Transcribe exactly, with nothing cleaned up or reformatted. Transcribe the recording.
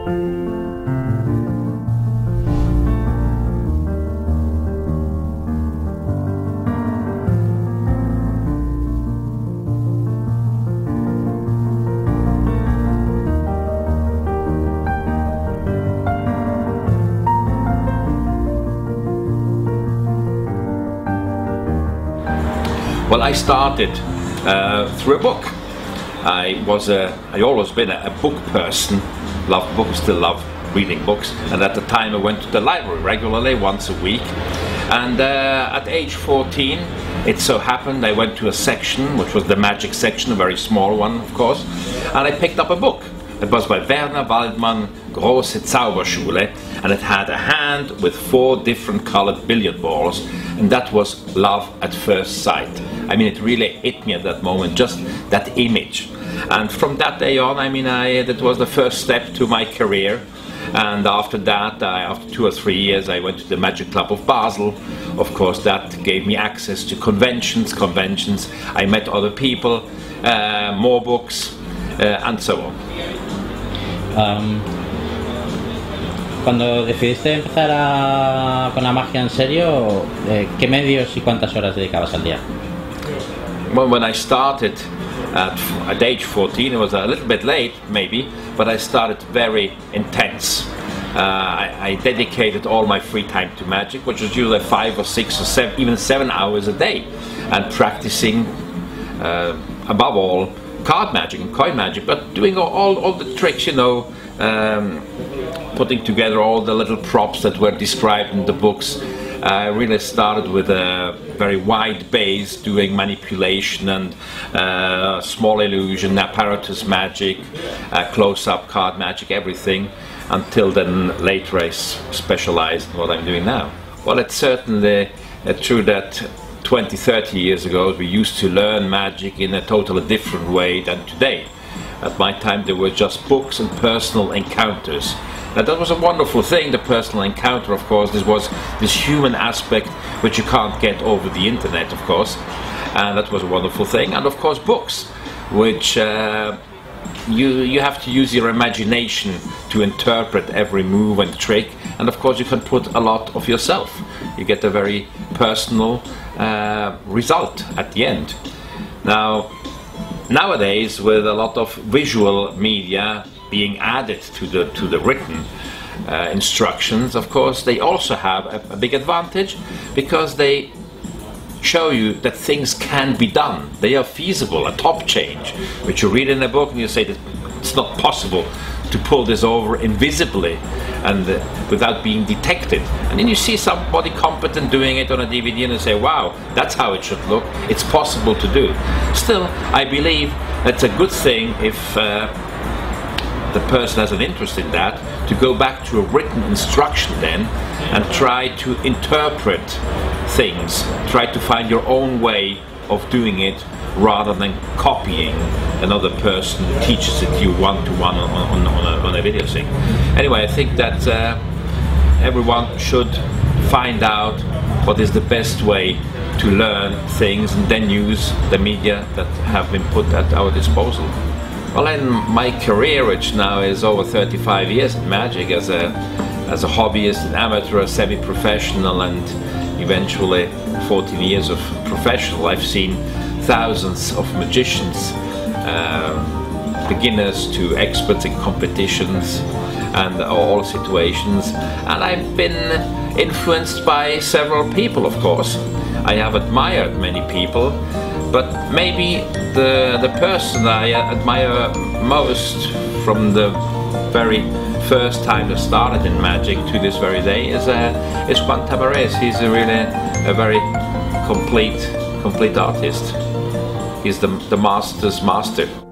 Well, I started uh, through a book. I was a, I always been a, a book person, love books, still love reading books, and at the time I went to the library regularly, once a week. And uh, at age fourteen, it so happened I went to a section, which was the magic section, a very small one, of course, and I picked up a book. It was by Werner Waldmann, Große Zauberschule, and it had a hand with four different colored billiard balls, and that was Love at First Sight. I mean, it really hit me at that moment, just that image. And from that day on, I mean, I, that was the first step to my career. And after that, I, after two or three years, I went to the Magic Club of Basel. Of course, that gave me access to conventions, conventions. I met other people, uh, more books, uh, and so on. Um, cuando decidiste empezar a, con la magia en serio, eh, ¿qué medios y cuántas horas dedicabas al día? Well, when I started at, at age fourteen, it was a little bit late maybe, but I started very intense. Uh, I, I dedicated all my free time to magic, which was usually five or six or seven, even seven hours a day, and practicing uh, above all card magic and coin magic, but doing all, all, all the tricks, you know, um, putting together all the little props that were described in the books. I really started with a very wide base, doing manipulation and uh, small illusion, apparatus magic, uh, close-up card magic, everything, until then later I specialized in what I'm doing now. Well, it's certainly uh, true that twenty, thirty years ago we used to learn magic in a totally different way than today. At my time there were just books and personal encounters. Now that was a wonderful thing, the personal encounter, of course. This was this human aspect which you can't get over the internet, of course, and that was a wonderful thing. And of course books, which uh, you, you have to use your imagination to interpret every move and trick, and of course you can put a lot of yourself. You get a very personal uh, result at the end. Now, nowadays, with a lot of visual media being added to the to the written uh, instructions, of course, they also have a, a big advantage, because they show you that things can be done. They are feasible. A top change, which you read in a book and you say that it's not possible to pull this over invisibly and uh, without being detected. And then you see somebody competent doing it on a D V D and you say, wow, that's how it should look. It's possible to do. Still, I believe that's a good thing if uh, the person has an interest in that, to go back to a written instruction then and try to interpret things, try to find your own way of doing it rather than copying another person who teaches it you one-to-one on, on, on, a, on a video thing. Anyway, I think that uh, everyone should find out what is the best way to learn things and then use the media that have been put at our disposal. Well, in my career, which now is over thirty-five years in magic, as a as a hobbyist, an amateur, a semi-professional, and eventually fourteen years of professional, I've seen thousands of magicians, uh, beginners to experts in competitions and all situations, and I've been influenced by several people, of course. I have admired many people, but maybe the the person I admire most from the very first time I started in magic to this very day is uh, is Juan Tavares. He's a really a very complete complete artist. He's the the master's master.